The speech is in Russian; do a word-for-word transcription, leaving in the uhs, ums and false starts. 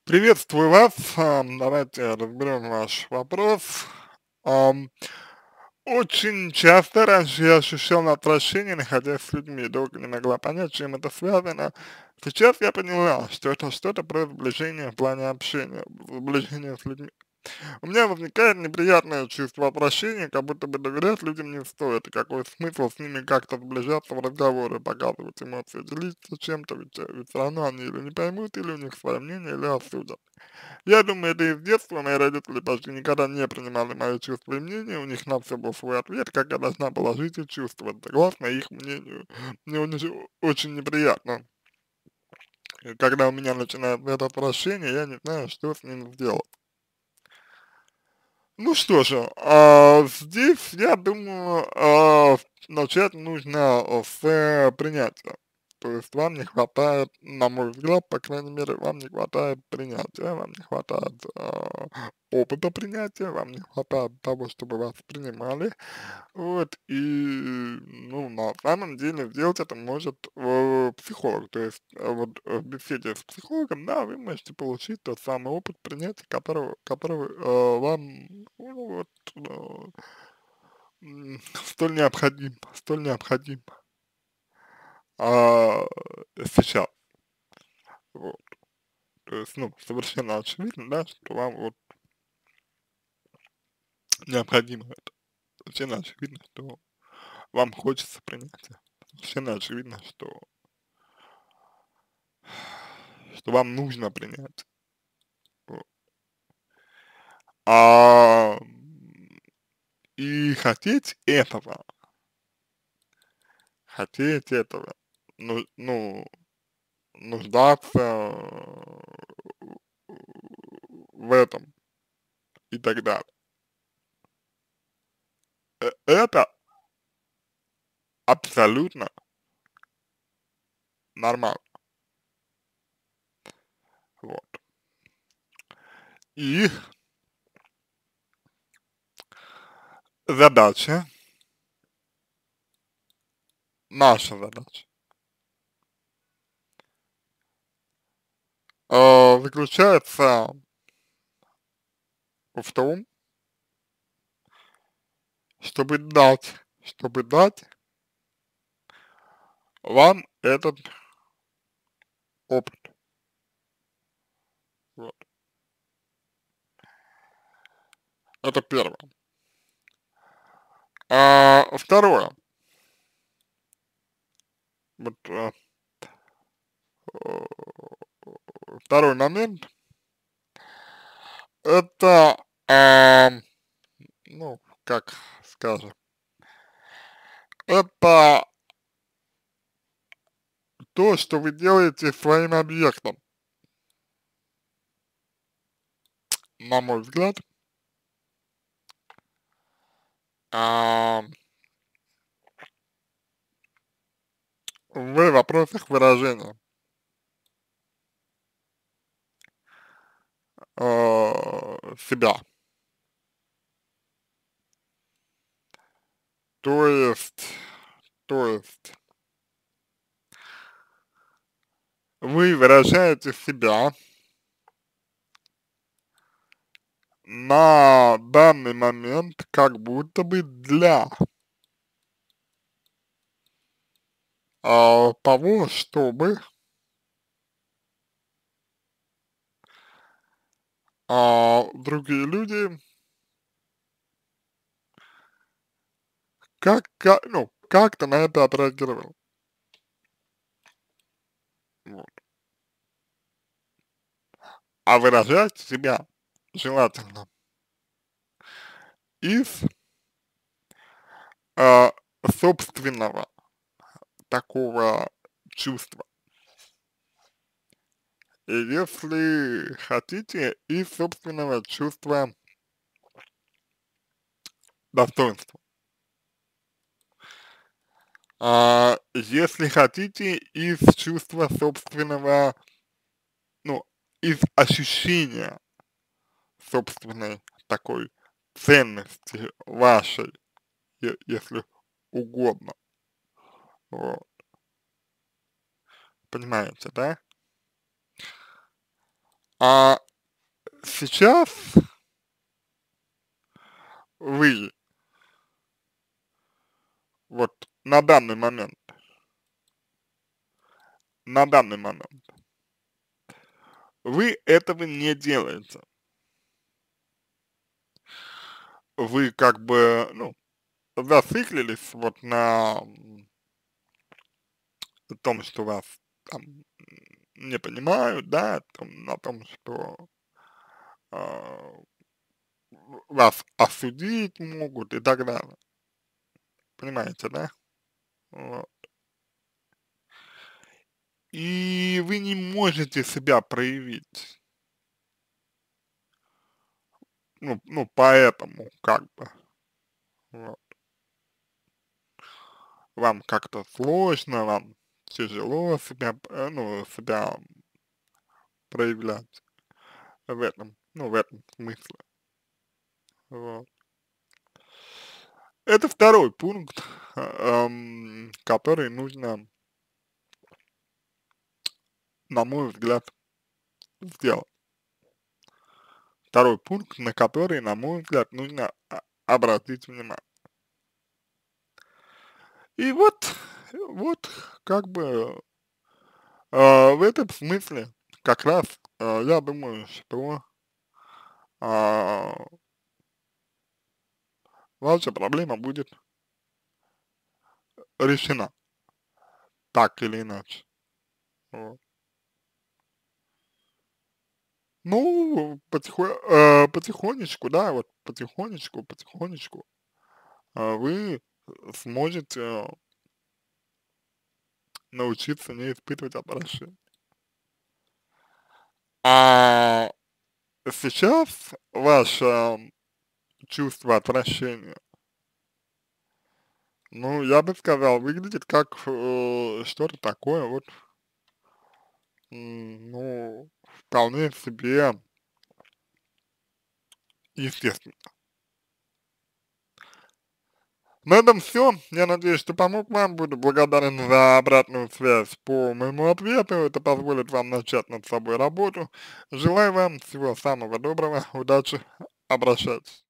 Приветствую вас. Ам, давайте разберем ваш вопрос. Ам, Очень часто раньше я ощущал отвращение, находясь с людьми, долго не могла понять, чем это связано. Сейчас я поняла, что это что-то про сближение в плане общения, сближение с людьми. У меня возникает неприятное чувство отвращения, как будто бы доверять людям не стоит, и какой смысл с ними как-то сближаться в разговоры, показывать эмоции, делиться чем-то, ведь, э, ведь все равно они или не поймут, или у них свое мнение, или осудят. Я думаю, это из детства мои родители почти никогда не принимали мои чувства и мнения, у них на все был свой ответ, как я должна была жить и чувствовать, согласно их мнению. Мне очень, очень неприятно, э, когда у меня начинает это отвращение, я не знаю, что с ним сделать. Ну что же, а, здесь, я думаю, а, начать нужно а, с э, принятия. То есть вам не хватает, на мой взгляд, по крайней мере, вам не хватает принятия, вам не хватает а, опыта принятия, вам не хватает того, чтобы вас принимали. Вот, и, ну, на самом деле сделать это может э, психолог, то есть э, вот э, в беседе с психологом, да, вы можете получить тот самый опыт принятия, которого, которого э, вам, ну, вот, э, м, столь необходим, столь необходим а, сейчас, вот, то есть, ну, совершенно очевидно, да, что вам вот необходимо это, совершенно очевидно, что вам хочется принятия, совершенно очевидно, что что вам нужно принять. Вот. А, и хотеть этого, хотеть этого, ну, ну нуждаться в этом и так далее. Э, Это абсолютно нормально. Вот. И задача, наша задача, э, заключается в том, чтобы дать, чтобы дать вам этот опыт. Вот. Это первое. А, второе. Вот, э, э, второй момент, это, а, ну, как скажем, это то, что вы делаете своим объектом. На мой взгляд, а, в вопросах выражения э, себя. То есть, то есть, вы выражаете себя на данный момент как будто бы для а, того, чтобы а, другие люди как, как ну, как-то на это отреагировали. Вот. А выражать себя желательно из а, собственного такого чувства. И если хотите, из собственного чувства достоинства. А, если хотите, из чувства собственного, ну, из ощущения собственной такой ценности вашей, е- если угодно. Вот. Понимаете, да? А сейчас вы, вот на данный момент, на данный момент, вы этого не делаете. Вы как бы, ну, зациклились вот на м, том, что вас там м, не понимают, да, там, на том, что а, в- вас осудить могут и так далее. Понимаете, да? Вот. И вы не можете себя проявить. Ну, ну поэтому как бы вот, вам как-то сложно, вам тяжело себя, э, ну, себя проявлять в этом, ну, в этом смысле. Вот. Это второй пункт, а, ам, который нужно, на мой взгляд, сделать. Второй пункт, на который, на мой взгляд, нужно а, обратить внимание. И вот, вот как бы а, в этом смысле как раз а, я думаю, что а, ваша проблема будет решена так или иначе. Вот. Ну, потихо, э, потихонечку, да, вот потихонечку, потихонечку а, вы сможете научиться не испытывать отвращение. А сейчас ваше чувство отвращения, ну, я бы сказал, выглядит как э, что-то такое вот, м, ну, вполне себе естественно. На этом все. Я надеюсь, что помог вам. Буду благодарен за обратную связь по моему ответу. Это позволит вам начать над собой работу. Желаю вам всего самого доброго. Удачи. Обращайтесь.